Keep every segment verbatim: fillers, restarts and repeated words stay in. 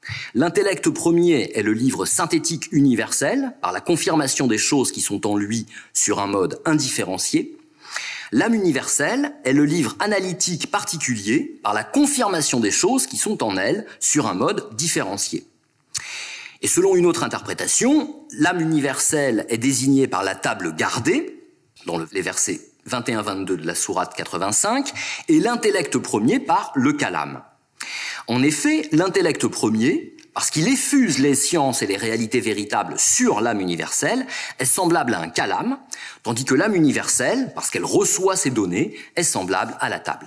L'intellect premier est le livre synthétique universel, par la confirmation des choses qui sont en lui sur un mode indifférencié. L'âme universelle est le livre analytique particulier, par la confirmation des choses qui sont en elle sur un mode différencié. Et selon une autre interprétation, l'âme universelle est désignée par la table gardée, dans les versets vingt et un vingt-deux de la sourate quatre-vingt-cinq, et l'intellect premier par le kalam. En effet, l'intellect premier, parce qu'il effuse les sciences et les réalités véritables sur l'âme universelle, est semblable à un kalam, tandis que l'âme universelle, parce qu'elle reçoit ces données, est semblable à la table.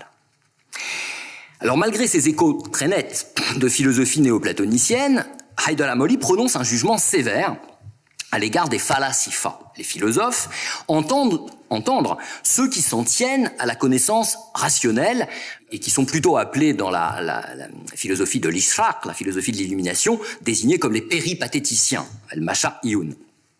Alors malgré ces échos très nets de philosophie néoplatonicienne, Haydar Amoli prononce un jugement sévère à l'égard des falasifa, les philosophes, entendre, entendre ceux qui s'en tiennent à la connaissance rationnelle et qui sont plutôt appelés dans la, la, la philosophie de l'Ishraq, la philosophie de l'illumination, désignés comme les péripatéticiens, al-Masha'iyun.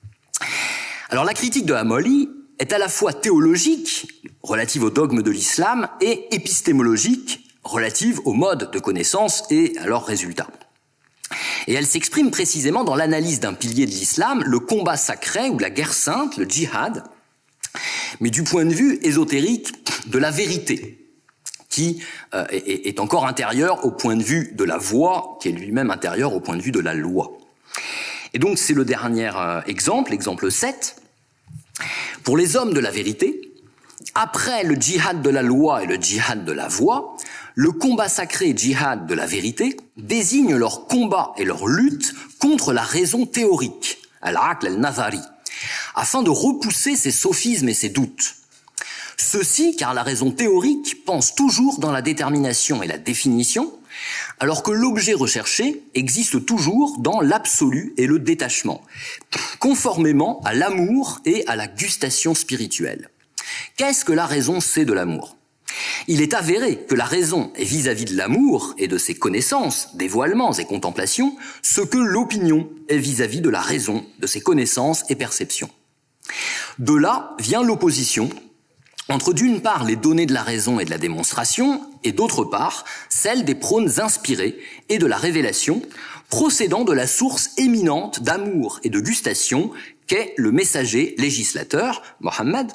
Alors la critique de Amoli est à la fois théologique, relative au dogme de l'islam, et épistémologique, relative au mode de connaissance et à leurs résultats. Et elle s'exprime précisément dans l'analyse d'un pilier de l'islam, le combat sacré ou la guerre sainte, le djihad, mais du point de vue ésotérique de la vérité, qui euh, est, est encore intérieur au point de vue de la voie, qui est lui-même intérieur au point de vue de la loi. Et donc c'est le dernier euh, exemple, l'exemple sept. Pour les hommes de la vérité, après le djihad de la loi et le djihad de la voie, le combat sacré djihad de la vérité désigne leur combat et leur lutte contre la raison théorique, al-aql al-nazari, afin de repousser ses sophismes et ses doutes. Ceci car la raison théorique pense toujours dans la détermination et la définition, alors que l'objet recherché existe toujours dans l'absolu et le détachement, conformément à l'amour et à la gustation spirituelle. Qu'est-ce que la raison sait de l'amour ? Il est avéré que la raison est vis-à-vis de l'amour et de ses connaissances, dévoilements et contemplations, ce que l'opinion est vis-à-vis de la raison, de ses connaissances et perceptions. De là vient l'opposition entre d'une part les données de la raison et de la démonstration, et d'autre part celles des prônes inspirés et de la révélation, procédant de la source éminente d'amour et de gustation qu'est le messager législateur, Mohammed.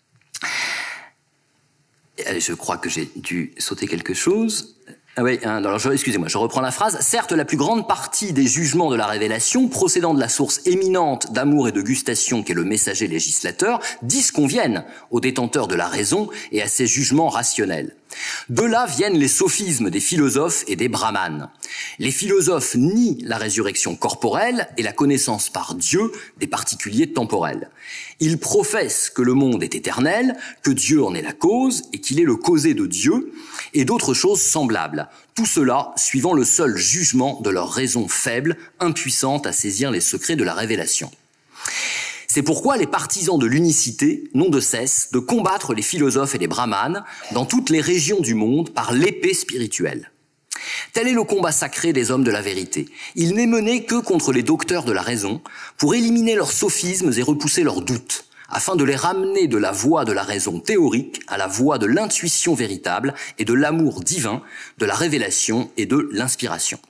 Je crois que j'ai dû sauter quelque chose. Ah oui, alors je, excusez-moi, je reprends la phrase. Certes, la plus grande partie des jugements de la révélation, procédant de la source éminente d'amour et de gustation qu'est le messager législateur, disconviennent aux détenteurs de la raison et à ses jugements rationnels. De là viennent les sophismes des philosophes et des brahmanes. Les philosophes nient la résurrection corporelle et la connaissance par Dieu des particuliers temporels. Ils professent que le monde est éternel, que Dieu en est la cause et qu'il est le causé de Dieu et d'autres choses semblables. Tout cela suivant le seul jugement de leur raison faible, impuissante à saisir les secrets de la révélation. C'est pourquoi les partisans de l'unicité n'ont de cesse de combattre les philosophes et les brahmanes dans toutes les régions du monde par l'épée spirituelle. Tel est le combat sacré des hommes de la vérité. Il n'est mené que contre les docteurs de la raison pour éliminer leurs sophismes et repousser leurs doutes, afin de les ramener de la voie de la raison théorique à la voie de l'intuition véritable et de l'amour divin, de la révélation et de l'inspiration.